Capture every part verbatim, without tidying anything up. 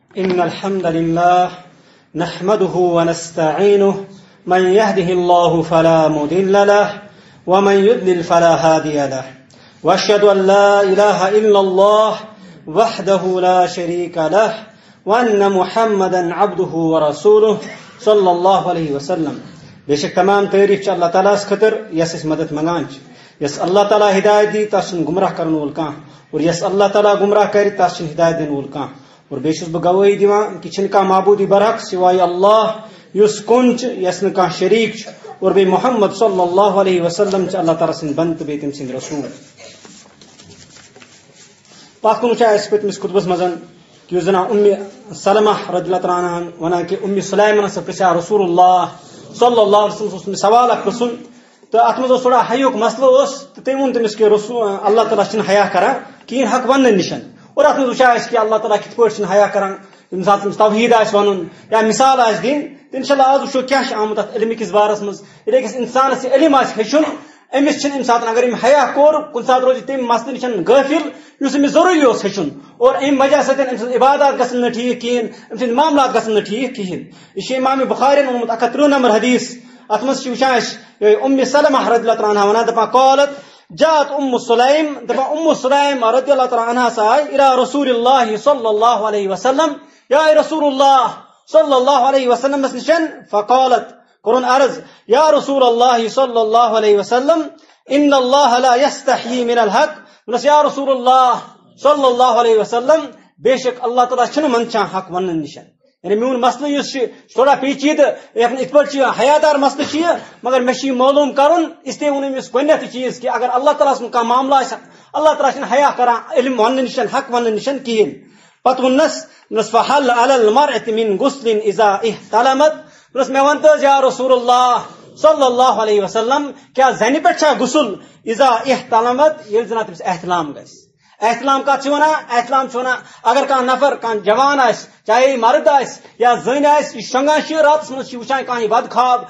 إن الحمد لله نحمده ونستعينه من يهده الله فلا مضل له ومن يضلل فلا هادي له وأشهد أن لا إله إلا الله وحده لا شريك له وأن محمدا عبده ورسوله صلى الله عليه وسلم. بیشک تمام تعریف اللہ تعالیٰ خطر یس اس مدد منگان یس اللہ تعالیٰ ہدایت دی تس گمراہ کرن وول کان اور یس اللہ تعالیٰ گمراہ کر تس ہدایت دن وول کان اور بیشس بہ گواہی دیوان کہ چھن کانٛہہ معبودی برحق سوائے اللہ یس کن چھ یس نہ کانٛہہ شریک چھ اور بی محمد صلی اللہ علیہ وسلم چھ اللہ تعالیٰ سن بند بی تم سن رسول. پاک کن چھ اس پتمس خطبس مزن کہ زنا ام سلمہ رضی اللہ تعالیٰ عنہ ونان کہ ام سلیمان سے پرژھا رسول اللہ صلی اللہ علیہ وسلم سوال اخ پرژھن تو ات مز تھوڑا حیوک مسئلہ اس تو تم ون تمس کہ رسول اللہ تعالیٰ چھ حیا کران کہین حق ون نشن اور ات مز وچھا اس کہ اللہ تعالیٰ کت پٲٹھۍ چھ حیا کران یم سات توحید آس ون یا مثال آس دین تو انشاء اللہ آز وچھو کیا آمت ات علم کس بارس مز ییٚلہِ أکِس انسانس یہ علم آس ہیٚچھُن امس چھن ام سات اگر یم حیا کور کن سات روز تم مسئلہ نشن غافل اس امس ضروری اس ہیٚچھُن اور ام وجہ سۭتۍ ام سٕنٛز عبادات گژھن نہٕ ٹھیٖک کہین ام سٕنٛدۍ معاملات گژھن نہٕ ٹھیٖک کہین. یہ چھُ امام بخاری اونمُت اکھ ہتھ ترٕہ نمبر حدیث ات مز چھِ وٕچھان أسۍ ام سلمہ رضی اللہ عنہا ونان دپان قالت جاءت ام سلیم دپان ام سلیم رضی اللہ عنہا آئی الى رسول اللہ صلی اللہ علیہ وسلم یا رسول اللہ صلی اللہ علیہ وسلم نشن فقالت قرن عرض یا رسول اللہ صلی اللہ علیہ وسلم ان اللہ لا يستحيي من الحق بس یا رسول اللہ صلی اللہ علیہ وسلم بے شک اللہ تعالیٰ چھن منچان حق ون نشن. یعنی میون مسئلہ اس تھوڑا پیچیدہ ات پہ حیادار مسئلہ مگر مے معلوم کرن اس لیے ون امس گۄڈنیتھ چیز کہ اگر اللہ تعالیٰ سن کانٛہہ معاملہ آسہِ اللہ تعالیٰ چھن حیا کران علم ون نشن حق ون نشن کہین. پتہ ونس نس فحل على المرأة من غسل اذا احتلمت نس مے ون تو یا رسول اللہ صلی اللہ علیہ وسلم کیا زنی پہ چھا غسل اذا احتلمت یل زنا تمس احتلام گژھِ. احتلام کت ونان احتلام ونان اگر کان نفر کان جوان آس چاہے مرد آس یا زن آس یہ شنگان راتس مز وچان کان بد خواب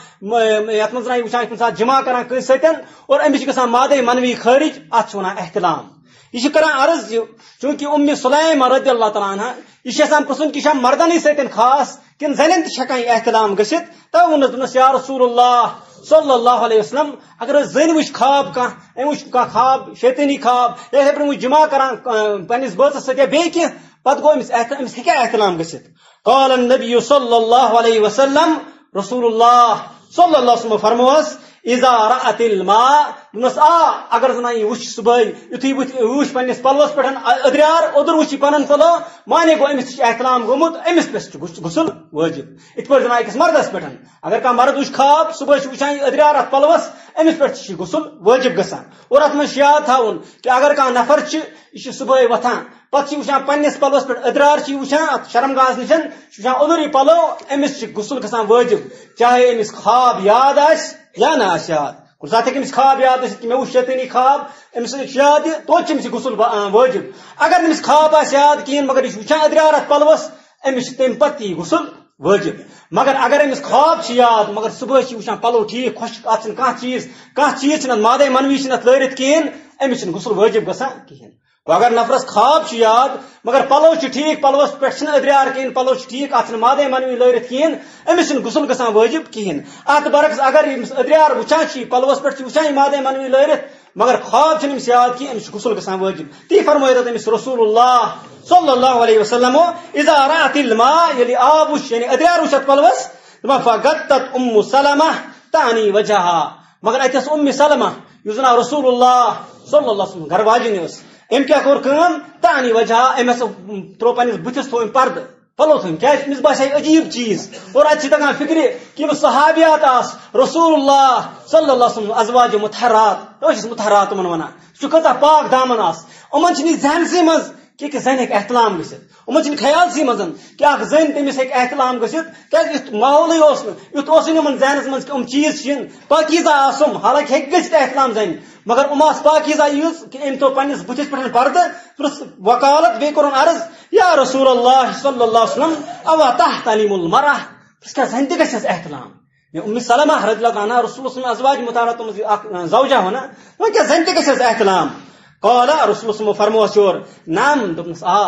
یت مز وچان کن سات جمع کران کن ستن اور امس گژھان مادے منوی خارج ات ونان احتلام. یہ کران عرض چونکہ ام سلیم رضی اللہ تعالیٰ عنہ یہ پرژھن کہ مردن ستن خاص کن زنن تہ یہ احتلام گھت تو ونس دس یا رسول اللہ صلی اللہ علیہ وسلم اگر زن وچ خواب کھانا وچ خواب شیطانی خواب یا وچ جمع کران پنس بچس ست یا بیٚیہِ کینٛہہ پتہٕ گوٚو أمِس أمِس ہیٚکیٛاہ احتلام گٔژھِتھ. قال النبی صلی اللہ علیہ وسلم رسول اللہ صلی اللہ علیہ وسلم فرموس اذا رأت الماء دس آ اگر زن یہ وچ صبح یتھُے بت وچ پنس پلوس پہ ادریار ادر وچ پن پلو مانے گو امس احتلام گومت امس پہ غسل واجب. ات پہ زن أکس مردس پہ اگر کانٛہہ مرد وچ خواب صبح وچان ادریار ات پلوس امس پہ غسل واجب گژھان. اور ات مز یاد تھاون کہ اگر کانٛہہ نفر یہ صبح وتھان پتہ وچان پنس پلوس پہ ادرار وچان ات شرمگاہس نشن وچان ادر پلو امس غسل گژھان واجب چاہے امس خواب یاد آس یا نہ آس یاد. کُنہِ ساتہٕ ہیٚکہِ أمِس خواب یاد ٲسِتھ کہ مےٚ وُچھ شیطٲنی خواب أمِس یاد توتہِ چھِ أمِس یہِ غسل وٲجِب. اگر نہٕ أمِس خواب آسہِ یاد کِہیٖنۍ مگر یہِ چھُ وٕچھان أدرار اَتھ پلوَس أمِس چھِ تَمہِ پتہٕ تہِ یہِ غسل وٲجِب. مگر اگر أمِس خواب چھِ یاد مگر صبحٲے چھِ وٕچھان پلو ٹھیٖک خۄشک اَتھ چھِنہٕ کانٛہہ چیٖز کانٛہہ چیٖز چھِنہٕ اَتھ مادے منوی چھِنہٕ اَتھ لٲرِتھ کِہیٖنۍ أمِس چھِنہٕ غسل وٲجِب گژھان کِہیٖنۍ. اگر نفرس خواب چھ یاد مگر پلو چھ ٹھیک پلوس پہ ادریار کہین پلو چھ ٹھیک ات مادے منوی لٲرِتھ کہین امس چھ غسل گژھان واجب کہین. ات برعکس اگر امس ادریار وچان چھ پلوس پہ وچان مادے منوی لٲرِتھ مگر خواب چھ امس یاد کہین امس غسل گژھان واجب. تی فرمٲیو امس رسول اللہ صلی اللہ علیہ وسلم اذا رأت الماء ییٚلہِ آب وٕچھ یعنی ادریار وٕچھ اتھ پلوس دپان فغطت ام سلمہ تعنی وجہہا مگر اتس ام سلمہ یُس زن رسول اللہ صلی اللہ علیہ وسلم گھر واجن ٲس ام کیا کور کٲم تعنی وجہ ام ہسا ترو پنس بتس تھو پرد پلو تھو کیا امس باسے عجیب چیز اور ات تگان فکر کہ یم صحابیات آس رسول اللہ صلی اللہ علیہ وسلم ازواج مطہرات اس مطہرات من ونان سہ کتا پاک دامن آس یمن چھ ذہنسے مز کہ زن ہیٚکہِ احتلام گژھِتھ یمن چھنہٕ خیالسٕے منٛز کہ اکھ زٔنۍ تٔمِس ہیٚکہِ احتلام گٔژھِتھ کیازِ یُتھ ماحولٕے اوس نہٕ یُتھ اوسُے نہٕ یِمن ذہنس منٛز کہ یِم چیٖز چھِنہٕ پاکیٖزہ آسُم حالانکہِ ہیٚکہِ گٔژھِتھ احتلام زنہِ مگر یِم آسہٕ پاکیٖزہ یٖژ کہ أمۍ تھوٚو پننِس بٕتھِس پٮ۪ٹھ پردٕ پرٛژھ وکالت بیٚیہِ کوٚرُن عرض یا رسول اللہ صلی اللہ علیہ وسلم اوا تحتلم المرأة پرٛژھ کیٛاہ زنہِ تہِ گژھٮ۪س احتلام. ام سلمہ رضی اللہ عنہا رسول صلی اللہ ازواج مطہرات منٛز اکھ زوجہ ونان وۄنۍ کیٛاہ زنہِ تہِ گژھٮ۪س احتلام. قال رسول صلی فرموس یور نعم دوٚپنس آ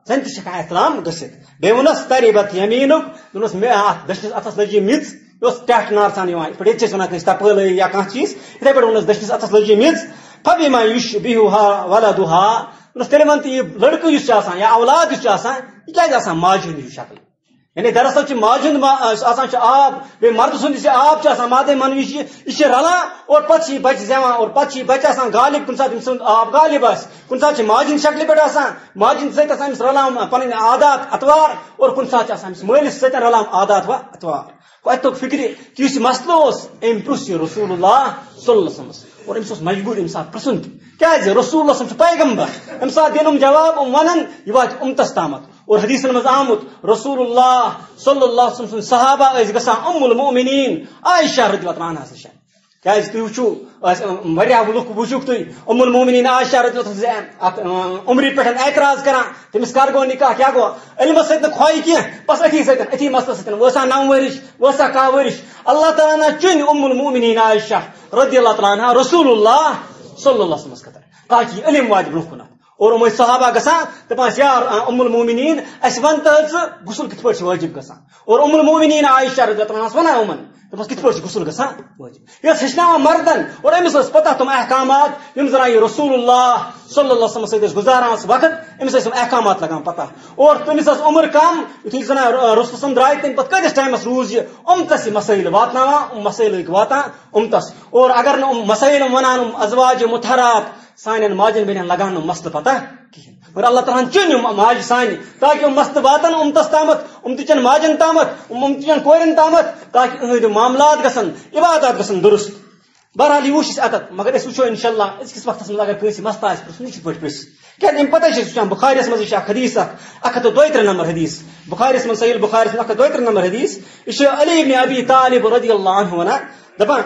زن تہ احترام گژھِتھ بیٚیہِ ووٚنُس تریبت یمیٖنُک دوٚپنَس مےٚ اتھ دٔچھنِس اتھس لٔجی میژ یہِ اوس ٹٮ۪ٹھ نارسان یِوان یِتھ پٲٹھۍ ییٚتہِ چھِ أسۍ وَنان کٲنٛسہِ تپٲلۍ یا کانٛہہ چیٖز یِتھے پٲٹھۍ ووٚنُس دٔچھنِس اتھس لٔجی میژ فبما یُشبِہُہا ولدُہا دوٚپنَس تیٚلہِ وَن تہٕ یہِ لڑکہٕ یُس چھُ آسان یا اولاد یُس چھُ آسان یہِ کیازِ آسان ماجہِ ہٕنٛدۍ ہِش شکل یعنی دراصل چھِ ماجہِ ہُنٛد آسان چھُ آب بیٚیہِ مردٕ سُنٛد یُس یہِ آب چھُ آسان مادے منوی چھِ یہِ چھِ رلان اور پتہٕ چھِ یہِ بچہِ زٮ۪وان اور پتہٕ چھِ یہِ بچہِ آسان غالب کُنہِ ساتہٕ أمۍ سُنٛد آب غالب آسہِ کُنہِ ساتہٕ چھِ ماجہِ ہٕنٛدِ شکلہِ پٮ۪ٹھ آسان ماجہِ ہٕنٛدِ سۭتۍ آسان أمِس رلان پنٕنۍ عادات اتوار اور کُنہِ ساتہٕ چھِ آسان أمِس مٲلِس سۭتۍ رلان عادات و اتوار گوٚو اَتہِ توٚگ فِکرِ کہِ یُس یہِ مسلہٕ اوس أمۍ پرٛژھ یہِ رسول اللہ صلی اللہ علیہ وسلمس اور أمِس اوس مجبوٗر اَمہِ ساتہٕ پرٛژھُن تہِ کیازِ رسول اللہ صلی چھُ پیغمبر اَمہِ ساتہٕ دِن یِم جواب یِم وَنن یہِ واتہِ اُمتس تامتھ اور حدیثن منٛز آمُت رسول اللہ صلی اللہ علیہ وسلم سٕنٛدۍ صحابہ ٲسۍ گژھان ام المؤمنین عائشہ رضی اللہ عنہا نِش کیازِ تُہۍ وٕچھِو واریاہ لُکھ وٕچھُکھ تُہۍ ام المؤمنین عائشہ رضی اللہ اتھ عمرِ پٮ۪ٹھ اعتراض کران تٔمِس کر گوٚو نکاح کیاہ گوٚو علمس سۭتۍ نہٕ خۄش کینٛہہ بس أتھی سۭتۍ أتھی مسلس سۭتۍ وٲژا نو ؤرِش وٲژا کاہ ؤرِش اللہ تعالیٰ چُنۍ ام المؤمنین عائشہ رضی اللہ تعالیٰ عنہا رسول اللہ صلی اللہ علیہ وسلمس خٲطرٕ تاکہِ یہِ علم واتہِ برونٛہہ کُنتھ اور یِم ٲسۍ صحابہ گژھان دپان ٲسۍ یار ام المؤمنین اَسہِ وَن تہٕ ژٕ غسل کِتھ پٲٹھۍ چھُ واجب گژھان اور ام المؤمنین عائشہ رضی اللہ عنہاس وَنان یِمن دپس کِتھ پٲٹھۍ چھُ غسل گژھان واجب یہِ ٲس ہیٚچھناوان مردن اور أمِس ٲس پتہ تِم احکامات یِم زن یہِ رسول اللہ صلی اللہ علیہ وسلم سۭتۍ ٲسۍ گُزاران سُہ وقت أمِس ٲسۍ یِم احکامات لگان پتہ اور تٔمِس ٲس عمر کم یُتھُے زن رسول صلی درٛاے تمہِ پتہٕ کۭتِس ٹایمس روٗز یہِ اُمتس یہِ مسٲیل واتناوان یِم مسٲیل ٲسۍ واتان اُمتس اور اگر نہٕ یِم مسٲیل یِم ونان یِم ازواج مُطہرات سانٮ۪ن ماجن بیٚنٮ۪ن لگان نہٕ مسلہٕ پتہ کِہیٖنۍ اور اللہ تعالیٰ ہن چُنۍ یِم ماجہِ سانہِ تاکہِ یِم مسلہٕ واتن اُمتس تامتھ اُمتٕچن ماجن تامتھ اُمتٕچن کورٮ۪ن تامتھ تاکہِ یِہٕنٛدۍ معاملات گژھن عبادات گژھن درست بہرحال یہِ وٕچھ اَسہِ اتتھ مگر أسۍ وٕچھو انشاء اللہ أزکِس وقتس منٛز اگر کٲنٛسہِ مسلہٕ آسہِ پرٛژھُن یہِ کِتھ پٲٹھۍ پرٛژھِ کیازِ اَمہِ پتہٕ چھِ أسۍ وٕچھان بُخاریس منٛز یہِ چھِ اکھ حدیث اکھ اکھ ہتھ تہٕ دۄیہِ ترٕہ نمبر حدیث بُخاریس منٛز صحیح بُخاریس منٛز اکھ ہتھ دۄیہِ ترٕہ نمبر حدیث یہِ چھُ علی ابن ابی طالب رضی اللہ عنہ ونان دپان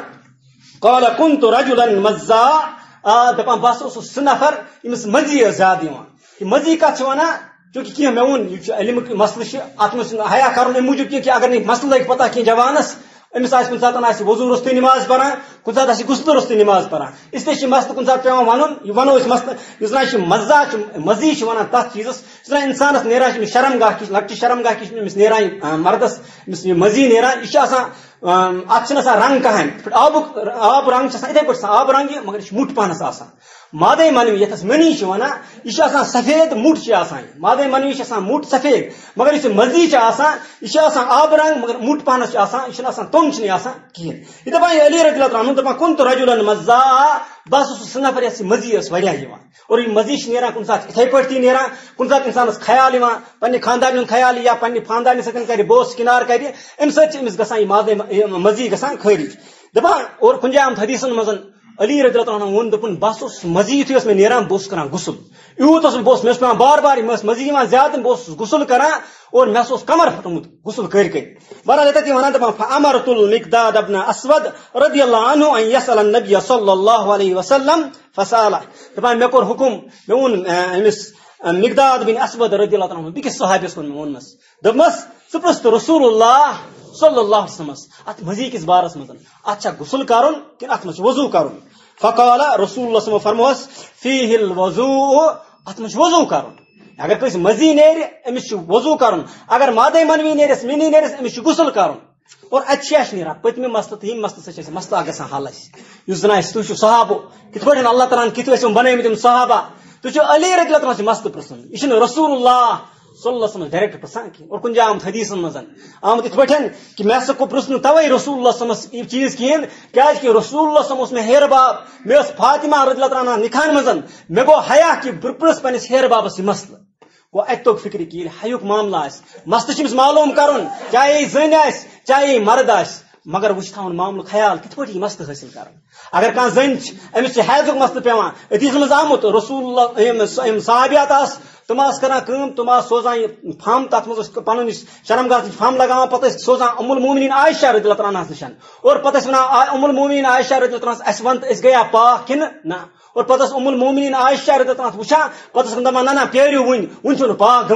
قال كنت رجلا مزاع آ دپان بہٕ ہسا اوسُس سُہ نفر ییٚمِس مزی ٲس زیادٕ یِوان یہِ مزی کتھ چھِ ونان چوٗنٛکہِ کینٛہہ مےٚ ووٚن یہِ چھُ علمُک مسلہٕ چھُ اتھ منٛز چھُنہٕ حیا کرُن امہِ موٗجوٗب کینٛہہ کہِ اگر نہٕ مسلہٕ لگہِ پتہ کینٛہہ جوانس أمِس آسہِ کُنہِ ساتہٕ آسہِ وضوٗ روٚستُے نماز پران کُنہِ ساتہٕ آسہِ غسلہٕ روٚستُے نماز پران اسلیے چھِ مسلہٕ کُنہِ ساتہٕ پیٚوان ونُن یہِ ونو أسۍ مسلہٕ یُس زن چھُ مزا چھُ مزی چھِ ونان تتھ چیٖزس یُس زن انسانس نیران چھُ أمِس شرم گاہ کِچ لۄکچہِ شرم گاہ کِچ أمِس نیران یہِ مردس أمِس یہِ مزی نیران یہِ چھُ آسان اتھ چھُنہٕ آسان رنگ کٕہٕنۍ یِتھ پٲٹھۍ آبُک آب رنگ چھُ آسان یِتھے پٲٹھۍ آب رنگ یہِ مگر یہِ چھُ مُٹھ پہنس آسان مادے منوی یتھ منی چھِ ونان یہِ چھُ آسان سفید مُٹھ چھِ آسان یہِ مادے منوی چھِ آسان مُٹھ سفید مگر یُس یہِ مزی چھِ آسان یہِ چھِ آسان آبہٕ رنگ مگر مُٹھ پہنس چھُ آسان یہِ چھُنہٕ آسان توٚن چھُنہٕ یہِ آسان کِہیٖنۍ یہِ دپان یہِ علی رضی اللہ عنہ دپان كنت رجلا مزاع بہٕ ہسا اوسُس سُہ نفر یَس یہِ مزی ٲس واریاہ یِوان اور یہِ مزی چھِ نیران کُنہِ ساتہٕ یِتھے پٲٹھۍ تہِ نیران کُنہِ ساتہٕ اِنسانس خیال یِوان پننہِ خاندارنہِ ہُنٛد خیال یا پننہِ خاندارنہِ سۭتۍ کرِ بوس کنار کرِ امہِ سۭتۍ چھِ أمِس گژھان یہِ مادے مزی گژھان خٲرج دپان اور کُنہِ جایہِ آمُت حدیثن منٛز علی رضی اللہ عنہ ووٚن دوٚپُن بہٕ ہسا اوسُس مزی یُتھُے اوس مےٚ نیران بہٕ اوسُس کران غسل یوٗت اوسُس بہٕ اوسُس مےٚ اوس پیٚوان بار بار مےٚ ٲس مزی یِوان زیادٕ بہٕ اوسُس غسل کران اور مےٚ ہسا اوس کمر پھُٹمُت غسل کٔرۍ کٔرۍ بہرحال ییٚتٮ۪تھ ونان دپان فامرت المقداد ابن اسود رضی اللہ عنہ ان يسأل النبي صلی اللہ علیہ وسلم فسأله دپان مےٚ کوٚر حُکُم مےٚ ووٚن أمِس مقداد بن اسود رضی اللہ عنہ بیٚکِس صحابیس ووٚن مےٚ ووٚنمس دوٚپمس ژٕ پرٛژھ تہٕ رسول اللہ صلی اللہ علیہ وسلمس اتھ مزی کِس بارس منٛز اتھ چھا غسل کرُن کِنہٕ اتھ منٛز چھُ وضوٗ کرُن فقال رسول اللہ صلی اللہ علیہ وسلم فرموس فیہ الوضوء اتھ منٛز چھُ وضوٗ کرُن اگر کٲنٛسہِ مزی نیرِ أمِس چھُ وضوٗ کرُن اگر مادے منوی نیرٮ۪س مِنی نیرٮ۪س أمِس چھُ غسل کرُن اور اتہِ چھِ اَسہِ نیران پٔتمہِ مسلہٕ تہٕ ییٚمہِ مسلہٕ سۭتۍ چھِ اَسہِ مسلہٕ اکھ گژھان حل اَسہِ یُس زن اَسہِ تُہۍ چھِو صحابو کِتھ پٲٹھۍ اللہ تعالیٰ ہن کِتھ ٲسۍ یِم بنٲومٕتۍ یِم صحابہ تُہۍ چھِو علی رضی اللہ عنہ چھِ مسلہٕ پرژھُن یہِ چھُنہٕ رسول اللہ صلی اللہ علیہ وسلم ڈائریکٹ پرژھان کینٛہہ اور کُنہِ جایہِ آمُت حدیثن منٛز آمُت یِتھ پٲٹھۍ کہِ مےٚ ہسا کوٚر پرژھنہٕ توے رسول اللہ صلی اللہ علیہ وسلم یہِ چیٖز کِہیٖنۍ کیازِ کہِ رسول اللہ صلی اللہ علیہ وسلم اوس مےٚ ہیر باب مےٚ ٲس فاطمہ رضی اللہ عنہا نِکاحن منٛز مےٚ گوٚو حیا کہِ بہٕ پرژھ پننِس ہیر بابس یہِ مسلہٕ گوٚو اَتہِ توٚگ فِکرِ کہِ ییٚلہِ حیُک معاملہٕ آسہِ مسلہٕ چھُ أمِس معلوٗم کرُن چاہے یہِ زٔنۍ آسہِ چاہے یہِ مرد آسہِ مگر وٕچھ تھاوُن معاملُک خیال کِتھ پٲٹھۍ یہِ مسلہٕ حٲصِل کرُن اگر کانٛہہ زٔنۍ چھِ أمِس چھِ حیضُک مسلہٕ پیٚوان حدیثس منٛز آمُت رسول اللہ یِم صحابیات آسہٕ تِم آسہٕ کران کٲم تِم آسہٕ سوزان یہِ پھمب تتھ منٛز ٲسۍ پنُن یُس شرم گاہٕچ پھمب لگاوان پتہٕ ٲسۍ سوزان ام المؤمنین عائشہ رضی اللہ عنہاس نِش اور پتہٕ ٲسۍ ونان ام المؤمنین عائشہ رضی اللہ عنہاس اَسہِ وَن تہٕ أسۍ گٔیا پاک کِنہٕ نہ اور پتہٕ ٲس ام المؤمنین عائشہ رضی اللہ عنہا وٕچھان پتہٕ ٲسۍ دپان نہ نہ پیٲرِو وُنہِ وُنہِ چھِو نہٕ پاک گٔمٕتۍ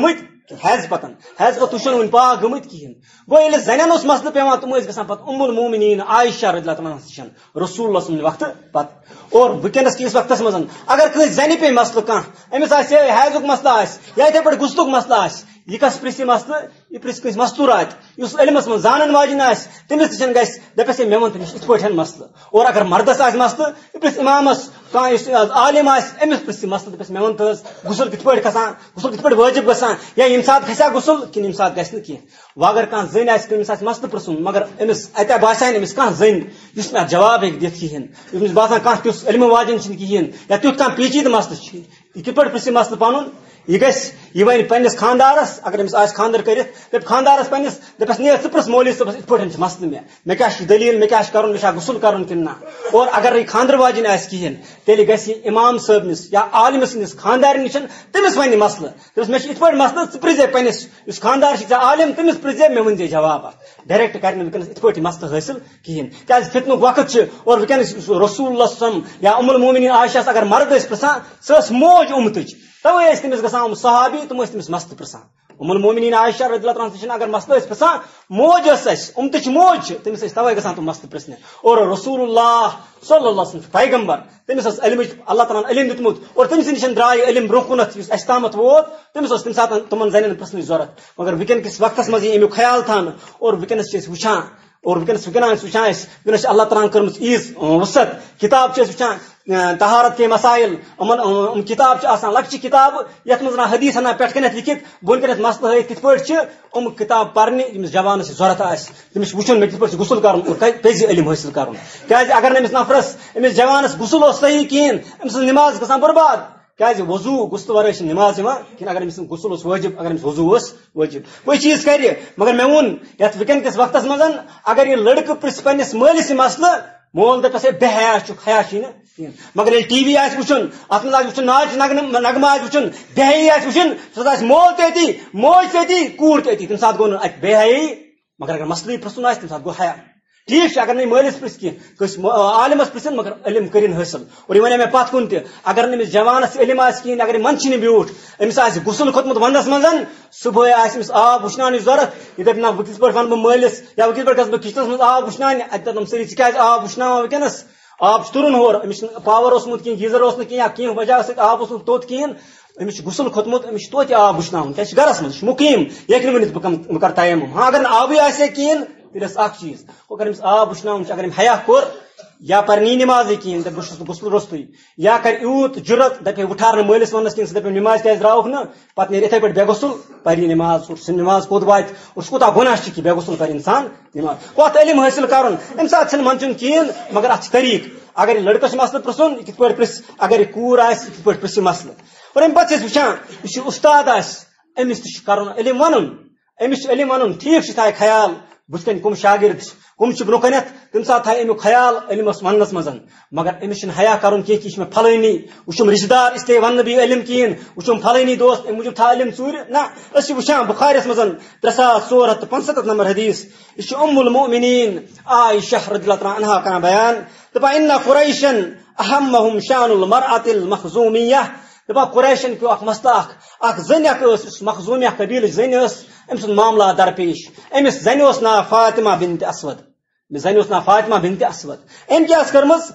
حیض پتن حیض پتہ تھی ون پاک گمت کہین گو یل زنین اس مسئلہ پیوان تم گھان پتہ ام المومنین عائشہ رضی اللہ عنہا نش رسول اللہ سند وقت پتہ اور ونکس کس وقت مز اگر کھانا زنہ پہ مسئلہ کھانا امس حیض مسئلہ آس یا اتھے پہ غسل مسئلہ آس یہ کس پرس مسئلہ یہ پرس کس مستور آت اس علمس من زانن واجن آس تمس تہ گھس دپس مے ون تمس ات پہ مسئلہ اور اگر مردس آس مسئلہ یہ پرس امامس کھانا عالم آس امس پرس مسئلہ دپس مے ون تس غسل کت پہ کھسان غسل کت پہ واجب گژھان یا یم سات کھسیا غسل کن یم سات گژھِ نہٕ کینٛہہ وۄنۍ اگر کانٛہہ زٔنۍ آسہِ تٔمِس آسہِ مسئلہ پرژھُن مگر أمِس اَتہِ باسہِ نہٕ أمِس کانٛہہ زٔنۍ یُس مےٚ جواب ہیٚکہِ دِتھ کِہیٖنۍ أمِس باسان کانٛہہ تیُتھ علمہٕ واجٮ۪ن چھِنہٕ کِہیٖنۍ یا تیُتھ کانٛہہ پیچیدٕ مسلہٕ چھُ یہِ کِتھ پٲٹھۍ پرژھِ مسلہٕ پنُن یہ گژھِ یہ ون پنس خاندارس اگر امس آس خاندر کرت دپ خاندارس پنس دپس نی ژٕ پرژھ مولوی صٲبس ات پٲٹھۍ چھُ مسلہٕ مےٚ مےٚ کیٛاہ چھِ دلیٖل مےٚ کیٛاہ چھُ کرُن مےٚ چھا غسل کرُن کِنہٕ نہ اور اگر یہِ خاندر واجِنۍ آسہِ کِہیٖنۍ تیٚلہِ گژھِ یہِ امام صٲبنِس یا عالمہٕ سٕنٛدِس خاندارِ نِش تٔمِس ونہِ مسلہٕ دپس مےٚ چھُ اتھ پٲٹھۍ مسلہٕ ژٕ پرٛژھ زِ پننس یُس خاندار چھُ ژےٚ عالم تٔمِس پرٛژھ زِ مےٚ ؤنۍ زِ جواب اتھ ڈایریکٹ کرِ نہٕ ونکیٚنس اتھ پٲٹھۍ یہِ مسلہٕ حٲصِل کِہیٖنۍ کیٛازِ فتنُک وقت چھُ اور ونکیٚنس رسول اللہ صلی اللہ علیہ وسلم یا ام المومنین عائشہ اگر مرد ٲسۍ پرژھان سۄ ٲس موج اُمتٕچ توے ٲسۍ تٔمِس گژھان یِم صحابی تِم ٲسۍ تٔمِس مسلہٕ پرژھان ام المومنین عائشہ رضی اللہ عنہا اگر مسلہٕ ٲسۍ پرژھان موج ٲس اَسہِ اُمتٕچ موج چھِ تٔمِس ٲسۍ توے گژھان تِم مسلہٕ پرژھنہِ اور رسول اللہ صلی اللہ علیہ وسلم چھُ پیغمبر تٔمِس ٲس علمٕچ اللہ تعالیٰ ہن علم دیُتمُت اور تٔمۍ سٕے نِش درٛاے علم برونٛہہ کُنتھ یُس اَسہِ تامَتھ ووت تٔمِس اوس تَمہِ ساتہٕ تِمن زنٮ۪ن پرژھنٕچ ضوٚرتھ مگر ونکیٚن کِس وقتس منٛز یی امیُک خیال تھاونہٕ اور ونکیٚنس چھِ أسۍ وٕچھان اور ونکیٚنس ونکیٚنس وٕچھان أسۍ ونکیٚنس چھِ اللہ تعالیٰ ہن کٔرمٕژ ییٖژ وُسعت کِتاب چھِ أسۍ وٕچھان طہارت کے مسائل یِمن کِتاب چھِ آسان لۄکچہِ کِتابہٕ یتھ منٛز حدیٖث ہنا پٮ۪ٹھ کَنٮ۪تھ لیکھِتھ بۄن کَنٮ۪تھ مسلہٕ ہٲیِتھ کِتھ پٲٹھۍ چھِ یِم کِتاب پرنہِ ییٚمِس جوانس چھِ ضوٚرتھ آسہِ تٔمِس چھُ وٕچھُن مےٚ کِتھ پٲٹھۍ چھُ غسل کرُن اور پَزِ علم حٲصِل کرُن کیٛازِ اگر نہٕ أمِس نفرس أمِس جوانس غسل اوس صحیح کِہیٖنۍ أمۍ سٕنٛز نماز گژھان برباد کیٛازِ وضوٗ غسلہٕ ورٲے چھِ نماز یِوان کِہیٖنۍ اگر أمِس غسل اوس واجب اگر أمِس وضوٗ اوس واجب کوئی چیٖز کرِ مگر مےٚ ووٚن یتھ ونکیٚن کِس وقتس منٛز اگر یہِ لڑکہٕ پرژھِ پننِس مٲلِس یہِ مسلہٕ مول دپس ہے بے حیا چھُکھ حیا چھُے نہٕ کِہیٖنۍ مگر ییٚلہِ ٹی وی آسہِ وٕچھُن اتھ منٛز آسہِ وٕچھُن ناچ نغمہٕ نغمہٕ آسہِ وٕچھُن بے حیٲیی آسہِ وٕچھُن سُہ آسہِ مول تہِ أتی موج تہِ أتی کوٗر تہِ أتی تمہِ ساتہٕ گوٚو نہٕ اتہِ بے حیٲیی مگر اگر مسلہٕ پرژھُن آسہِ تمہِ ساتہٕ گوٚو حیا ٹھیک چھُ اگر نہٕ مٲلِس پرژھِ کینٛہہ کٲنٛسہِ عالمس پرژھن مگر علم کٔرِن حٲصِل اور یہِ ونے مےٚ پتھ کُن تہِ اگر نہٕ أمِس جوانس علم آسہِ کِہیٖنۍ اگر یہِ منٛدچھِ نہٕ بیوٗٹھ أمِس آسہِ غسل کھوٚتمُت ونٛدس منٛز صبحٲے آسہِ أمِس آب وٕشناونٕچ ضوٚرتھ یہِ دپہِ نہ بہٕ کِتھ پٲٹھۍ ونہٕ بہٕ مٲلِس یا بہٕ کِتھ پٲٹھۍ گژھٕ بہٕ کچنس منٛز آب وٕشناونہِ اَتہِ دپن سٲری ژٕ کیٛازِ آب وٕشناوان ونکیٚنس آب چھُ تُرُن ہور أمِس چھُنہٕ پاور اوسمُت کِہیٖنۍ گیٖزر اوس نہٕ کِہیٖنۍ یا کینٛہہ وجہ سۭتۍ آب اوس نہٕ توٚت کِہیٖنۍ أمِس چھُ غسل کھوٚتمُت أمِس چھُ توتہِ آب وٕشناوُن کیٛازِ چھُ گرس منٛز یہِ چھُ مُقیٖم یہِ ہیٚکہِ نہٕ ؤنِتھ بہٕ کم بہٕ کرٕ تیمُم ہاں اگر نہٕ آبٕے آسہِ ہے کِہیٖنۍ تیٚلہِ ٲس اکھ چیٖز اگر أمِس آب وٕشناوُن چھُ اگر أمۍ حیا کوٚر یا پرِ نی نمازٕے کِہیٖنۍ دپہِ بہٕ چھُس نہٕ غسل روٚستُے یا کرِ یوٗت جُرت دپہِ ہے وٕٹھار نہٕ مٲلِس وننس کِہیٖنۍ سُہ دپہِ نماز کیٛازِ درٛاوُکھ نہٕ پتہٕ نیرِ یِتھے پٲٹھۍ بے غسل پرِ نماز اور سُہ نماز کوٚت واتہِ اور سُہ کوٗتاہ گۄناہ چھُ کہِ بے غسل کرِ انسان نماز گوٚو اتھ علم حٲصِل کرُن امہِ ساتہٕ چھُنہٕ منٛدچھُن کِہیٖنۍ مگر اتھ چھُ طریٖقہٕ اگر یہِ لڑکس چھُ مسلہٕ پرژھُن یہِ کِتھ پٲٹھۍ پرژھِ اگر یہِ کوٗر آسہِ یہِ کِتھ پٲٹھۍ پرژھِ مسلہٕ اور امہِ پتہٕ چھِ أسۍ وٕچھان یُس یہِ اُستاد آسہِ أمِس تہِ چھُ کرُن علم ونُن أمِس چھُ علم ونُن ٹھیٖک چھُ تھایہِ خیال بٕتھِ کَنۍ کٕم شاگرد چھِ کٕم چھِ برونٛہہ کَنٮ۪تھ تمہِ ساتہٕ تھایہِ امیُک خیال علمس وننس منٛز مگر أمِس چھُنہٕ حیا کرُن کینٛہہ کہِ یہِ چھُ مےٚ پھلٲنی وٕچھُم رشتہٕ دار اسلیے ونہٕ نہٕ بیٚیہِ علم کِہیٖنۍ وٕچھُم پھلٲنی دوست امہِ موٗجوٗب تھاو علم ژوٗرِ نہ أسۍ چھِ وٕچھان بُخارِیَس منٛز ترٛےٚ ساس ژور ہَتھ تہٕ پانٛژسَتتھ نمبر حدیٖث یہِ چھُ ام المؤمنین عائشہ رضی اللہ تعالیٰ عنہا کران بیان دپان ان قریشن اہمہم شان المرأة المخزومیہ دپان قریشن پیوٚو اکھ مسلہٕ اکھ اکھ زٔنۍ اکھ ٲس یُس مخزومیہ قبیٖلٕچ زٔنۍ ٲس أمۍ سُنٛد معاملات درپیش أمِس زَنہِ اوس ناو فاطمہ بنت اسود أمِس زَنہِ اوس ناو فاطمہ بنت اسود أمۍ کیٛاہ ٲس کٔرمٕژ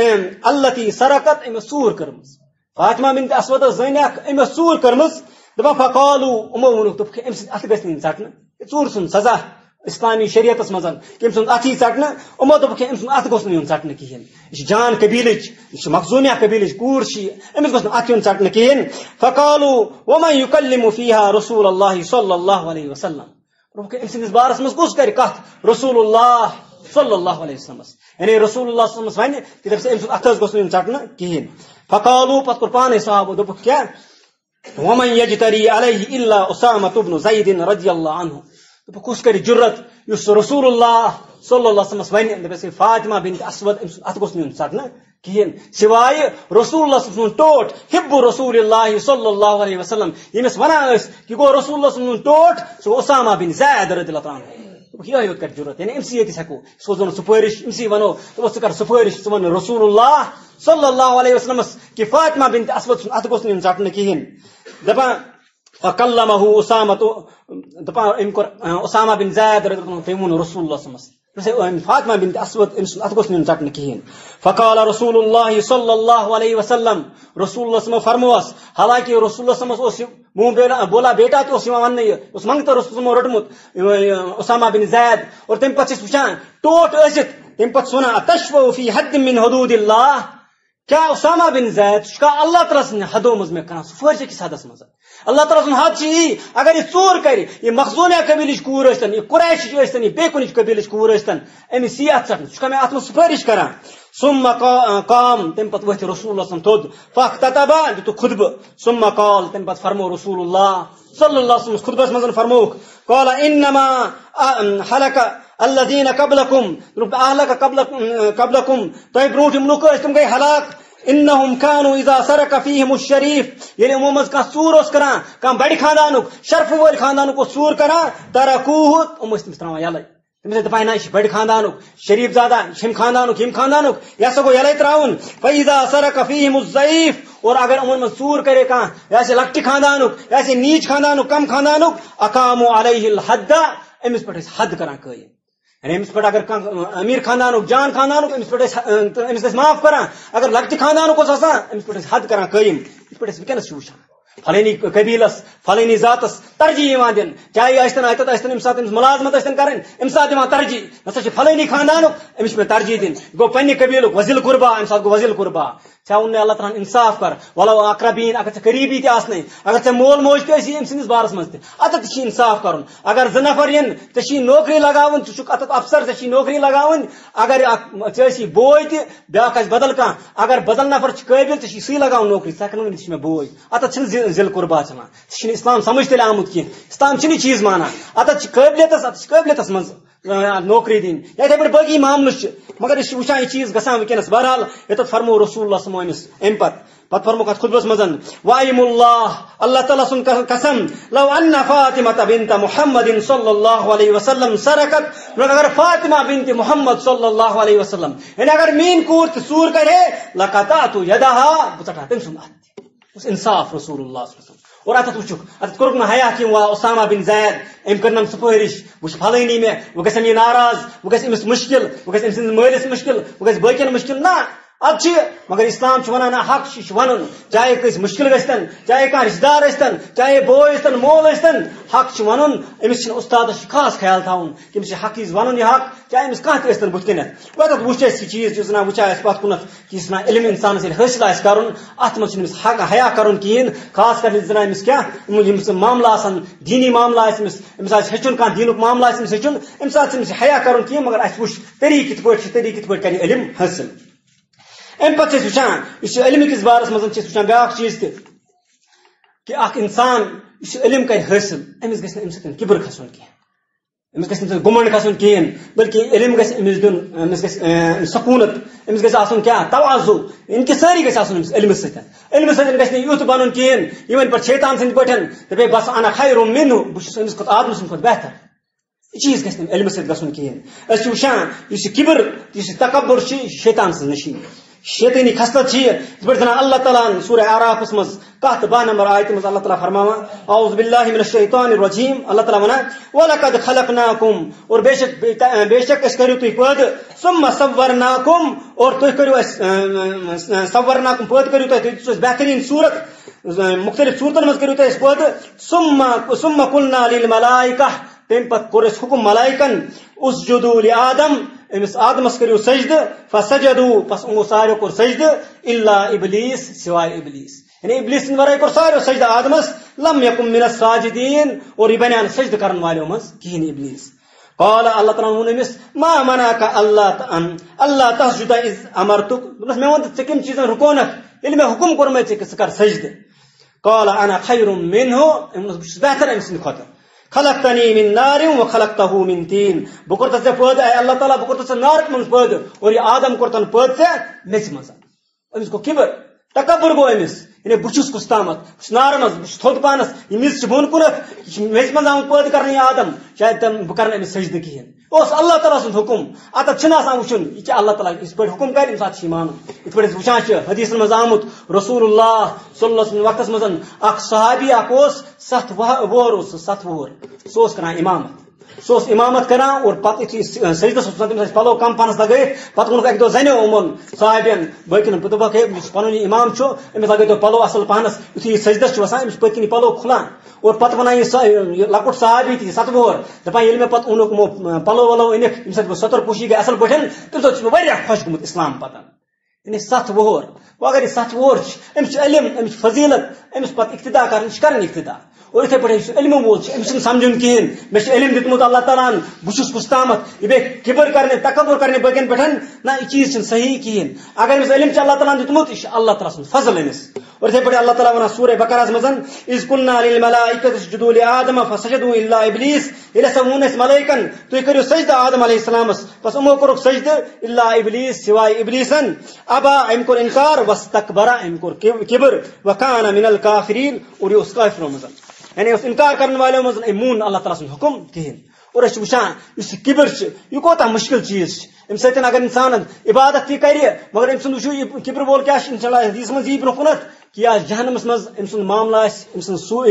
التی سرقت أمۍ ٲس ژوٗر کٔرمٕژ فاطمہ بنت اسود ٲس زٔنۍ اکھ أمۍ ٲس ژوٗر کٔرمٕژ دپان فقالو یِمو ووٚنُکھ دوٚپُکھ أمۍ سٕنٛدِ اَتھٕ گژھِ نہٕ یِنۍ ژٹنہٕ یہِ ژوٗرٕ سُنٛد سزا اسلامی شریعتس منٛز کہِ أمۍ سُنٛد اَتھٕ یی ژٹنہٕ یِمو دوٚپُکھ أمۍ سُنٛد اَتھٕ گوٚژھ نہٕ یُن ژٹنہٕ کِہیٖنۍ یہِ چھِ جان قبیٖلٕچ یہِ چھِ مخزومیہ قبیٖلٕچ کوٗر چھِ یہِ أمِس گوٚژھ نہٕ اَتھٕ یُن ژٹنہٕ کِہیٖنۍ فقالو ومن یُکلمُ فیہا رسول اللہ صلی اللہ علیہ وسلم دوٚپُکھ أمۍ سٕنٛدِس بارس منٛز کُس کرِ کتھ رسول اللہ صلی اللہ علیہ وسلمس یعنی رسول اللہ صلی اللہ علیہ وسلم وَنہِ کہِ دپہِ أمۍ سُنٛد اَتھٕ حظ گوٚژھ نہٕ یُن ژٹنہٕ کِہیٖنۍ فقالو پتہٕ کوٚر پانے صحابو دوٚپُکھ کیٛاہ ومن یجتری علیہ الا اسامۃ بن زید رضی اللہ عنہ دوٚپُکھ کُس کرِ جُرت یُس رسول اللہ صلی اللہ علیہ وسلمس وَنہِ دپٮ۪س ہے فاطمہ بنت اسود أمۍ سُنٛد اَتھٕ گوٚژھ نہٕ یُن ژٹنہٕ کِہیٖنۍ سوایہِ رسول اللہ صلی سُنٛد ٹوٹھ حب رسول اللہ صلی اللہ علیہ وسلم ییٚمِس ونان ٲسۍ کہِ گوٚو رسول اللہ سُنٛد ٹوٹھ سُہ گوٚو اسامہ بن زید رضی اللہ تعالیٰ عنہ دوٚپُکھ یِہوٚے یوت کرِ جُرت یعنی أمسٕے ییٚتِس ہٮ۪کو سوزو سُپٲرِش أمسٕے وَنو دوٚپُس ژٕ کر سُپٲرِش ژٕ وَن رسول اللہ صلی اللہ علیہ وسلمس کہِ فاطمہ بنت اسود سُنٛد اَتھٕ گوٚژھ نہٕ یُن ژٹنہٕ کِہیٖنۍ دپان فكلمه أسامة أسامة بن زيد رضي الله عنه رسول الله صلى الله عليه وسلم فاطمة بنت أسود أتقص من تاكن كهين فقال رسول الله صلى الله عليه وسلم رسول الله صلى الله عليه وسلم فرموس حالانکہ رسول اللہ صلی اللہ علیہ وسلم منہ بولا بیٹا تو اسی ون اس منگتا رسول اللہ رٹمت اسامہ بن زید اور تم پتہ وچان ٹوٹ ٲسِتھ تم پتہ سونا اتشفو فی حد من حدود اللہ کیا اسامہ بن زید کا اللہ تعالیٰ سن حدوں مز میں کران سفارش کس حدس مز اللہ تعالیٰ سن حد چی اگر یہ ژور کر یہ مخزونیہ قبیلچ کور ٲسۍتن یہ قریش ٲسۍتن یہ بیٚیہِ کُنِچ قبیلچ کور ٲسۍتن أمِس یی اتھ ژٹنہٕ سُہ چھُ مےٚ اتھ منٛز سفارش کران ثم قام تم پتہ ؤتھۍ رسول اللہ صلی اللہ علیہ وسلم تھوٚد فاختتبا دِتُکھ خطبہ ثم قال تم پتہ فرمو رسول اللہ صلی اللہ علیہ وسلم خطبس منٛز فرمووُکھ قال انما حلق الذين قبلكم اهلك قبلكم طيب برونٛٹھ یِم لُکھ ٲسۍ تِم گٔے ہلاک انهم كانوا اذا سرق فيهم الشريف ییٚلہِ یِمو منٛز کانٛہہ ژوٗر اوس کران کانٛہہ بڑِ خاندانُک شرفہٕ وٲلۍ خاندانُک اوس ژوٗر کران ترکوٗہ یِم ٲسۍ تٔمِس تراوان یَلے تٔمِس ٲسۍ دپان نہ یہِ چھُ بڑِ خاندانُک شریف زادہ یہِ چھُ ییٚمہِ خاندانُک ییٚمہِ خاندانُک یہِ ہسا گوٚو یَلے تراوُن فاذا سرق فيهم الضعيف اور اگر یِمن منٛز ژوٗر کرے کانٛہہ یہِ آسہِ لۄکٹہِ خاندانُک یہِ آسہِ نیٖچ خاندانُک کم خاندانُک اقاموا عليه الحد أمِس پٮ۪ٹھ ٲسۍ حد کران قٲیِم یعنی أمِس پٮ۪ٹھ اگر کانٛہہ امیر خاندانُک جان خاندانُک أمِس پٮ۪ٹھ ٲسۍ أمِس ٲسۍ معاف کران اگر لۄکٹہِ خاندانُک اوس آسان أمِس پٮ۪ٹھ ٲسۍ حد کران قٲیِم یِتھ پٲٹھۍ أسۍ وٕنکٮ۪نس چھِ وٕچھان فلٲنی قبیلس فلٲنی ذاتس ترجیح یِوان دِنہٕ چاہے ٲسۍتن اتٮ۪تھ ٲسۍتن ییٚمہِ ساتہٕ أمِس مُلازمت ٲسۍتن کرٕنۍ اَمہِ ساتہٕ دِوان ترجیح نسا چھِ فلٲنی خاندانُک أمِس چھُ مےٚ ترجیح دِنۍ گوٚو پننہِ قبیلُک وزیل قربا اَمہِ ساتہٕ گوٚو وزیل قربا ژےٚ ووٚن اللہ تعالیٰ ہن انصاف کر ولو اقربیٖن اگر ژےٚ قریٖبی تہِ آسنٕے اگر ژےٚ مول موج تہِ ٲسی أمۍ سٕنٛدِس بارس منٛز تہِ اتٮ۪تھ تہِ چھی انصاف کرُن اگر زٕ نفر یِن ژےٚ چھی نوکری لگاوٕنۍ ژٕ چھُکھ اتٮ۪تھ افسر ژےٚ چھی نوکری لگاوٕنۍ اگر ژےٚ ٲسی بوے تہِ بیاکھ آسہِ بدل کانٛہہ اگر بدل نفر چھُ قٲبِل ژےٚ چھی سُے لگاوُن نوکری ژٕ ہٮ۪ککھ نہٕ ؤنِتھ یہِ چھُ مےٚ بوے اتٮ۪تھ چھِنہٕ ذِل قربا چلان ژٕ چھُنہٕ اسلام سمجھ تیٚلہِ آمُت کینٛہہ اسلام چھُنہٕ یہِ چیٖز مانان اتٮ۪تھ چھِ قٲبلیتس اتھ چھِ قٲبلیتس منٛز نوکری دِنۍ یا یِتھے پٲٹھۍ باقٕے معاملہٕ چھِ مگر أسۍ چھِ وٕچھان یہِ چیٖز گژھان وٕنکٮ۪نس بہرحال ییٚتٮ۪تھ فرمو رسول اللہ صلی اللہ علیہ وسلم أمِس امہِ پتہٕ پتہٕ فرموکھ اتھ خطبس منٛز وایِم اللہ اللہ تعالیٰ سُنٛد قسم لو ان فاطمة بنت محمد صلی اللہ علیہ وسلم سرقت اگر فاطمہ بنت محمد صلی اللہ علیہ وسلم یعنی اگر میٲنۍ کوٗر تہِ ژوٗر کرِ ہے لقطعت یدها بہٕ ژٹہا تٔمۍ سُنٛد اتھ اوس انصاف رسول اللہ صلی اللہ علیہ وسلم اور اتھ وٕچھُکھ اتھ کوٚرُکھ نہٕ حیا کینٛہہ وا اسامہ بن زید أمۍ کٔرنم سُفٲرِش وٕچھ فلٲنی مےٚ وۄنۍ گژھم یہِ ناراض وۄنۍ گژھِ أمِس مُشکل وۄنۍ گژھِ أمۍ سٕنٛدِس مٲلِس مُشکل وۄنۍ گژھِ باقین مُشکل نہ اد مگر اسلام ونان حق ون چاہے کٲنٛسہِ مُشکل گژھتن چاہے کانٛہہ رشتہٕ دار ٲسۍتن چاہے بوے ٲسۍتن مول ٲسۍتن حق ون أمِس چھُنہٕ اُستادس چھُ خاص خیال تھاوُن کہِ أمِس چھُ حق یہِ ونُن یہِ حق چاہے أمِس کانٛہہ تہِ ٲسۍتن بُتھِ کَنٮ۪تھ وۄنۍ وٕچھ اَسہِ یہِ چیٖز یُس زن وٕچھان اَسہِ پتھ کُنتھ کہِ یُس زن علم انسانس ییٚلہِ حٲصِل آسہِ کرُن اتھ منٛز چھُنہٕ أمِس حق حیا کرُن کِہیٖنۍ خاص کر ییٚلہِ زن أمِس کیٛاہ یِم معاملہٕ آسن دیٖنی معاملہٕ آسہِ أمِس أمِس آسہِ ہیٚچھُن کانٛہہ دیٖنُک معاملہٕ آسہِ أمِس ہیٚچھُن أمِس آسہِ أمِس حیا کرُن کِہیٖنۍ مگر اَسہِ وٕچھ طریٖقہٕ کِتھ پٲٹھۍ چھُ طریٖقہٕ کِتھ پٲٹھۍ کرِ علم حٲصِل امہِ پتہٕ چھِ أسۍ وٕچھان یُس یہِ علمہٕ کِس بارس منٛز چھِ أسۍ وٕچھان بیاکھ چیٖز تہِ کہِ اکھ انسان یُس یہِ علم کرِ حٲصِل أمِس گژھِ نہٕ اَمہِ سۭتۍ کِبر کھسُن کینٛہہ أمِس گژھِ نہٕ گُمنڈ کھسُن کِہیٖنۍ بلکہِ علم گژھِ أمِس دیُن أمِس گژھِ سکوٗنت أمِس گژھِ آسُن کیٛاہ توازُ انکِسٲری گژھِ آسُن أمِس علمہٕ سۭتۍ علمہٕ سۭتۍ گژھِ نہٕ یُتھ بنُن کِہیٖنۍ یہِ وۄنۍ پتہٕ شیطان سٕنٛدۍ پٲٹھۍ دپے بس انا خیر منہُ بہٕ چھُس أمِس کھۄتہٕ آدمہٕ سٕنٛدِ کھۄتہٕ بہتر یہِ چیٖز گژھِ نہٕ علمہٕ سۭتۍ گژھُن کِہیٖنۍ أسۍ چھِ وٕچھان یُس یہِ کِبر یُس یہِ تکبر چھُ یہِ چھُ شیطان سٕنٛز نشیٖنی شیطٲنی خصلت چھِ یِتھ پٲٹھۍ زن اللہ تعالیٰ ہن سورہ اعرافس منٛز کاہ تہٕ باہ نمبر آیتہِ منٛز اللہ تعالیٰ فرماوان اعوذ باللہ من الشیطان الرجیم اللہ تعالیٰ ونان وَلَقَدْ خَلَقْنَاكُمْ اور بے شک بے شک أسۍ کٔرِو تُہۍ پٲدٕ ثُمَّ صَوَّرْنَاكُمْ اور تُہۍ کٔرِو اَسہِ صَوَّرْنَاكُمْ پٲدٕ کٔرِو تُہۍ تُہۍ دِژوٕ اَسہِ بہتریٖن صوٗرت مُختلف صوٗرتن منٛز کٔرِو تُہۍ اَسہِ پٲدٕ ثُمَّ ثُمَّ قُلْنَا لِلْمَلَائِكَةِ تمہِ پتہٕ کوٚر اَسہِ حُکُم ملائکن اُسجُدوٗ لِآدم أمِس آدمس کٔرِو سجدٕ فسجدوٗ بس یِمو ساروٕے کوٚر سجدٕ اِلا ابلیٖس سِوائے ابلیٖس یعنی ابلیٖس سٕنٛدِ ورٲے کوٚر ساروٕے سجدٕ آدمس لم یکُن من الساجدیٖن اور یہِ بنیٛاو نہٕ سجدٕ کرن والیو منٛز کِہیٖنۍ ابلیٖس قال اللہ تعالیٰ ووٚن أمِس ما منعک اللہ اللہ تسجد اذ امرتک دوٚپنس مےٚ ووٚن ژےٚ کٔمۍ چیٖزن رُکونکھ ییٚلہِ مےٚ حُکُم کوٚرمے ژےٚ کہِ ژٕ کر سجدٕ قال انا خیر منہ أمۍ ووٚنُس بہٕ چھُس بہتر أمۍ سٕنٛدِ کھۄتہٕ خلقتنی من نار وخلقته من طین بہٕ کوٚر ژےٚ پٲدٕ اے اللہ تعالیٰ بہٕ کوٚر ژےٚ نارٕ منٛز پٲدٕ اور یہِ آدم کوٚر تن پٲدٕ ژےٚ میژِ منٛز أمِس گوٚو کِبر تکبر گوٚو أمِس یعنی بچس کس تامت نار مز بس تھوت پانس یہ میز بون کنک میز مز آمت پید کرنے آدم شاید تم بہ کرنے امس سجدہ کہین اس اللہ تعالیٰ سن حکم اتت چھن آسان وچن یہ اللہ تعالیٰ اس پہ حکم کر امس ات مان ات پہ وچان حدیث مز آمت رسول اللہ صلی اللہ علیہ وسلم وقت مز اخ صحابی اخ اس ست وہر اس ست وہر سو اس کران امامت سو امامت کران اور پتہ سجدس تمس پلو کم پانس لگائت پتہ وونک اک دہ زنو یمن صحابین باقین دپک ہے پن امام امس لگائیو پلو اصل پہنس یتھے سجدس وسان امس پتہ کن پلو کھلان اور پتہ ونان یہ لکٹ صحابی تھی ست وہر دپان یل مے پتہ اونک مو پلو ولو انک تمہ سات ستر پوشی گئی اصل پہ تمہ سات واریاہ خوش گومت اسلام پتہ یعنی ست وہر وہ اگر یہ ست وہر امس علم امس فضیلت امس پتہ اقتدا کرن کرن اقتدا اور اتھے پہ علم وول امس سمجھن کہین مے علم دتمت اللہ تعالیٰ بس کس تامت یہ کبر کرنے تکبر کرنے بکن پہ نہ یہ چیز صحیح کہین اگر امس علم اللہ تعالیٰ دتمت یہ اللہ تعالیٰ سن فضل امس اور اتھے پہ اللہ تعالیٰ ونان سورہ بقرہ مز اذ قلنا للملائکۃ اسجدوا لآدم فسجدوا الا ابلیس ییٚلہِ ہسا ووٚن اَسہِ ملائکن تُہۍ کٔرِو سجدہ آدم علیہ السلامس بس یِمو کوٚرُکھ سجدہ الا ابلیس سوائے ابلیسن ابا أمۍ کوٚر انکار واستکبر أمۍ کوٚر کبر وکان من الکافرین اور یہ اوس کافرو منٛز یعنی اس انکار کرنے والوں مز مون اللہ تعالیٰ سن حکم کہین اور اس وچان اس کبر یہ کوتاہ مشکل چیز ام سن اگر انسان عبادت تہ کر مگر ام سن وچو یہ کبر وول کیا انشاءاللہ حدیث مز یہ برو کنت کہ یا جہنمس مز ام سن معاملہ اس ام سن سو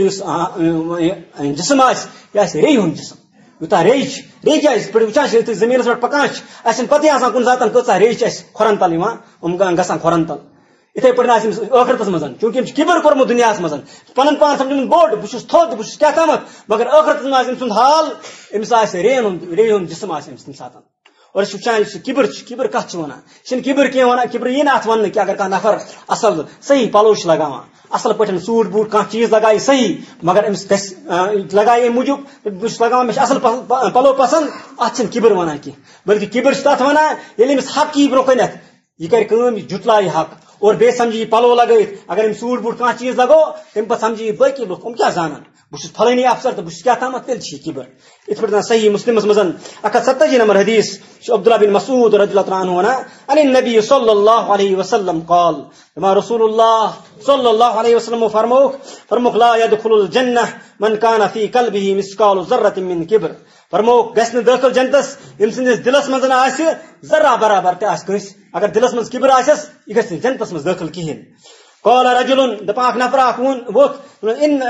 جسم اس یا ری ہن جسم یوتاہ ریچ ری کیا اس پہ وچان زمین پہ پکان اس پتہ آسان کن ساتن کۭژاہ ریچ اس کھورن تل یوان گژھان کھورن تل اتھے پہ ٲخرتس مز چونکہ کبر کورمت دنیا مز پن پان سمجھن بوڑ بہت تھوت بہت کیا تامت مگر ٲخرتس مز أمۍ سُنٛد حال امس ریٚن ہُنٛد ریٚیہِ ہُنٛد جسم آسہِ أمِس تمہِ ساتہٕ اور اس وچان کبر کبر کت ونان یہ کبر کی ونان کبر یہ ات ون کہ اگر کھانا نفر اصل صحیح پلو لگاوان اصل پہ سوٹ بوٹ کھانا چیز لگائے صحیح مگر امس لگائے امہ موجود بس لگاوان مے اصل پلو پسند ات کبر ونان کی بلکہ کبر تک ونان یل امس حق کی برو کنت یہ کر کام جٹلائے حق اور بے سمجھی پلو لگائت اگر ام سوٹ بوٹ کھانا چیز لگو تم پہ سمجھی باقی لوگ ام کیا زانان بہت فلانی افسر تو بہت کیا تامت تیل کبر ات پہ صحیح مسلم مزن اک ستجی نمبر حدیث عبداللہ بن مسعود رضی اللہ عنہ عنہ عن النبی صلی اللہ علیہ وسلم قال ما رسول اللہ صلی اللہ علیہ وسلم فرموک فرموک لا يدخل الجنہ من کان فی قلبہ مثقال ذرۃ من کبر فرموک گھس نہ داخل جنتس یم سندس دلس مز آسہ ذرہ برابر تہ آس کنس اگر دلس مز کبر آسس یہ گھس جنتس مز داخل کہین قال رجل دپاک نفر اخ ووت ان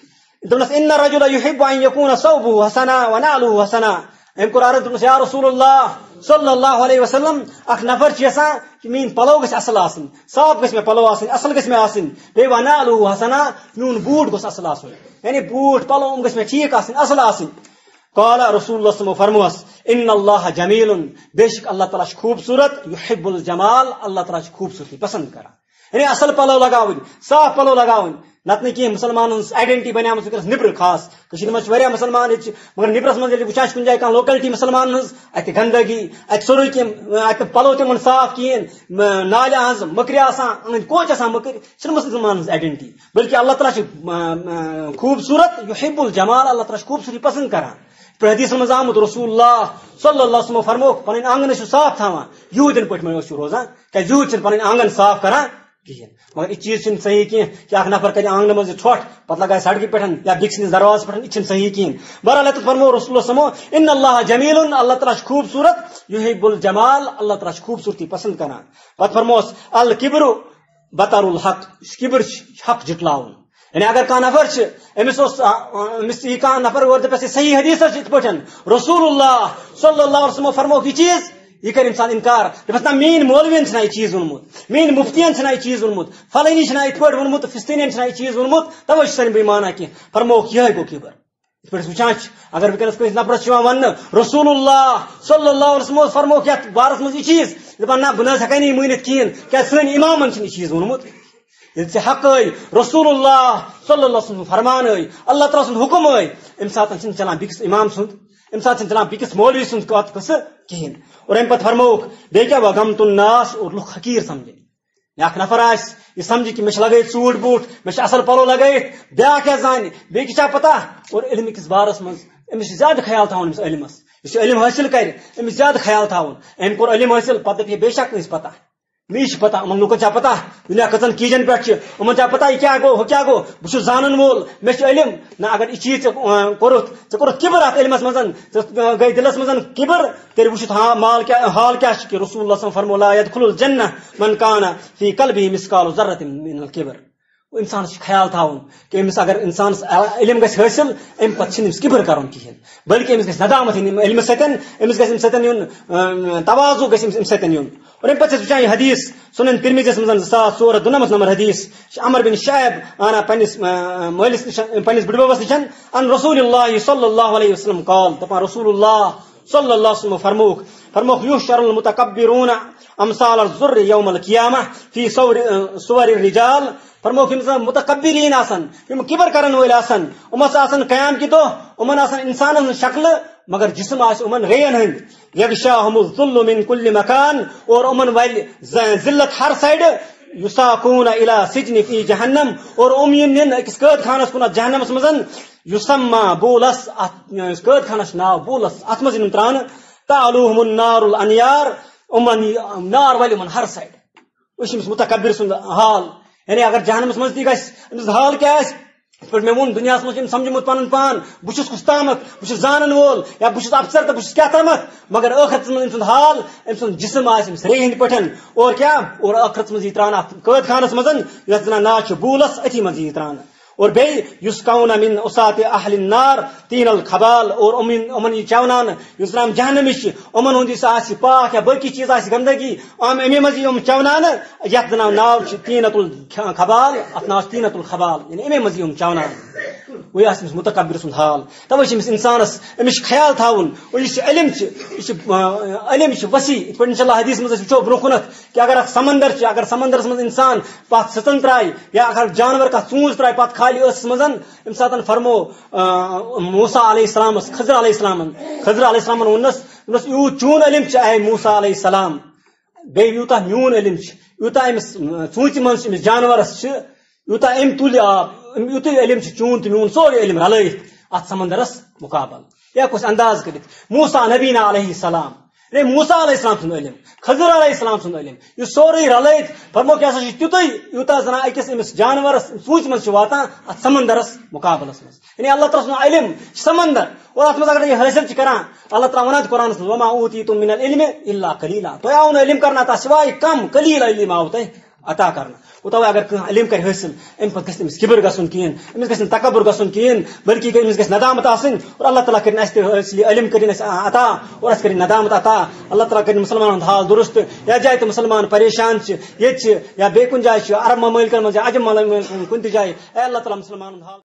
دپنس ان الرجل يحب ان يكون ثوبه حسنا ونعله حسنا ام کور عرض دپنس یا رسول اللہ صلی اللہ علیہ وسلم اخ نفر یژھان کہ مین پلو گژھِ اصل آسن صاف گژھِ مے پلو آسن اصل گژھِ مے آسن بیٚیہِ ونعله حسنا میون بوٹ گوٚژھ اصل آسن یعنی بوٹ پلو گژھِ مے ٹھیک آسن اصل آسن قال رسول اللہ صلی اللہ علیہ وسلم فرموس ان اللہ جمیل بے شک اللہ تعالیٰ خوبصورت یحب الجمال اللہ تعالیٰ خوبصورتی پسند کران یعنی اصل پلو لگاون صاف پلو لگاون نت کی مسلمان آئیڈینٹی بنیا نبر خاص مجھ مسلمان مگر نبرس مجھے وچان کن جائے لوکلٹی مسلمان ات گندگی ات سوری کی ات پلو تم صاف کہین نالہ ہز مکر آسان کوچ آسان مکر چھ مسلمان آئیڈینٹی بلکہ اللہ تعالیٰ خوبصورت یحب الجمال اللہ تعالیٰ خوبصورتی پسند کران حدیث مز آمت رسول اللہ صلی اللہ علیہ وسلم فرموک پن آنگن صاف تھاوان یہودین پہ روزان کہ یہود پن آنگن صاف کران کہین مگر یہ چیز صحیح کی کہ اخ نفر کر آنگن مز ٹھوٹ پتہ لگائے سڑکہ پہ یا بیک سندس دروازہ پہ یہ صحیح کہین بہرحال اتھ فرمو رسول اللہ سمو ان اللہ جمیل اللہ تعالیٰ خوبصورت یحب الجمال اللہ تعالیٰ خوبصورتی پسند کران پتہ فرموس الکبر بطر الحق کبر حق جٹلاون یعنی اگر کان نفر امس امس یہ کان نفر اور دپس صحیح حدیث ات پہ رسول اللہ صلی اللہ علیہ وسلم فرموک یہ چیز یہ کر انسان انکار دپس نا مین مولوین چھنا یہ چیز ونمت مین مفتین چھنا یہ چیز ونمت فلانی چھنا ات پہ ونمت فستینین چھنا یہ چیز ونمت توے سن بے مانا کی فرموک یہ گو کبر ات پہ وچان اگر ونکس کس نفرس ون رسول اللہ صلی اللہ علیہ وسلم فرموک یت بارس مز یہ چیز دپان نا بہ ہکا نہیں مانت کہین کیا سن امامن چھ یہ چیز ونمت یل سے حق آئی رسول اللہ صلی اللہ علیہ وسلم فرمان آئی اللہ تعالیٰ سن حکم آئی ام سات چلان بیکس امام سند ام سات چلان بیکس مولوی سند کت قصہ کہین اور ام پتہ فرموک بے کیا وغمت الناس اور لوگ حقیر سمجھے اخ نفر آس یہ سمجھ کہ مے لگائت سوٹ بوٹ مے اصل پلو لگائت بیا کیا زان بے کیا پتہ اور علم کس بارس مز امس زیادہ خیال تھاون امس علمس اس علم حاصل کر امس زیادہ خیال تھاون ام کور علم حاصل پتہ کہ بے شک اس پتہ میش پتہ ان لوکن چھ پتہ دنیا کتن کیجن پہ ان چھ پتہ یہ کیا گو ہو کیا گو بہ زانن وول مے علم نہ اگر یہ چیز کورت ژے کورت کبر ات علمس مزن گئی دلس مزن کبر تیل وچت ہاں مال کیا حال کیا کہ رسول اللہ صلی اللہ علیہ وسلم فرمو لا يدخل الجنہ من کان فی قلبه مثقال ذرۃ من الکبر انسان خیال تھاون کہ امس اگر انسان علم گھس حاصل ام پتہ امس کبر کرن کہین بلکہ امس گھس ندامت علم سن امس گھس ام سن یون تواضع گھس ام سن یون اور ام پتہ وچان یہ حدیث سنن ترمذی مزن سات ژور دُنمتھ نمبر حدیث عمر بن شعیب انا پنس مولس پنس بڑبابس نشن ان رسول اللہ صلی اللہ علیہ وسلم قال دپان رسول اللہ صلی اللہ علیہ وسلم فرموک فرموک یحشر المتکبرون امثال الذر یوم القیامہ فی صور صور الرجال فرموک یم متکبرین آسن یم کبر کرن ول آسن امس آسن قیام کی دو امن آسن انسان شکل مگر جسم آس امن ریئن ہند یغشاہم الذل من کل مکان اور امن ول ذلت ہر سائڈ یساقون الی سجن فی جہنم اور ام یم نن اکس قید خانس کن جہنمس مزن یسمى بولس قید خانس ناو بولس ات مز یم تران تعلوہم النار الانیار امن نار ول امن ہر سائڈ وچ متکبر سند حال یعنی اگر جہنمس مز تھی گھس حال کیا پہ مے وون دنیا مجھ سمجھمت پن پان بہت کس تامت بہت زانن وول یا بہت افسر تو بہت کیا تامت مگر ٲخرتس مز ام حال ام سند جسم آس امس ری ہند پٹھن اور کیا اور ٲخرتس مز یہ تران ات قید خانس مز یتھ زنان ناو چھ بولس اتھی مز یہ تران اور بی یسقون من اسات اہل النار تین الخبال اور امن امن یہ چونان یس رام جہنمش امن ہند اس آس پاک یا باقی چیز آس گندگی ام امی مز یم چونان یتھ زنان ناو چھ تینت الخبال ات ناو تینت الخبال یعنی امی مز یم چونان وہ آس امس متکبر سند حال توے چھ امس انسانس امس خیال تھاون اور یہ علم چھ علم چھ وسیع پہ انشاء اللہ حدیث مز وچھو برو کنت کہ اگر سمندر چھ اگر سمندرس مز انسان پتھ سژن ترائی یا اگر جانور کا ژوٗنٛٹھ ترائی پتھ خالی اس مزن ام سات فرمو موسیٰ علیہ السلام خضر علیہ السلام خضر علیہ السلام ونس ونس یو چون علم چھ اے موسیٰ علیہ السلام بے یوتا میون علم چھ یوتا امس ژوٗنٛٹھِ منٛز امس جانورس چھ یوتا ام تُلہِ آب یوتُے علم چھ چون تو میون سورُے علم رلٲیِتھ ات سمندرس مقابل یا کُس انداز کٔرِتھ موسیٰ نبینا علیہ السلام رے موسیٰ علیہ السلام سند علم خضر علیہ السلام سند علم یہ سورُے رلٲیِتھ فرمو کہ ہسا چھ تیُتُے یوٗتاہ زن أکِس أمِس جانورس ژوٗنٛٹھِ منٛز چھ واتان اتھ سمندرس مقابلس منٛز یعنی اللہ تعالیٰ سُنٛد علم سمندر اور اتھ منٛز اگر یہ حٲصِل چھ کران اللہ تعالیٰ ونان قرآنس منٛز وما اوتیتم من العلم الا قلیلا تۄہہِ آو نہٕ علم کرنہٕ تتھ سوائے کم قلیل علم آو تۄہہِ عطا کرنہٕ وہ تو اگر علم کر حاصل ام پتہ گھس امس کبر گھن کہین امس گھس تکبر گھن کہین بلکہ امس گھس ندامت آسن اور اللہ تعالیٰ کرن اس علم کرن اس عطا اور اس کرن ندامت عطا اللہ تعالیٰ کرن مسلمان حال درست یا جائے تو مسلمان پریشان چھ یہ یا بے کن جائے عرب ممالکن مز عجم ممالکن کن تہ جائے اے اللہ تعالیٰ مسلمان حال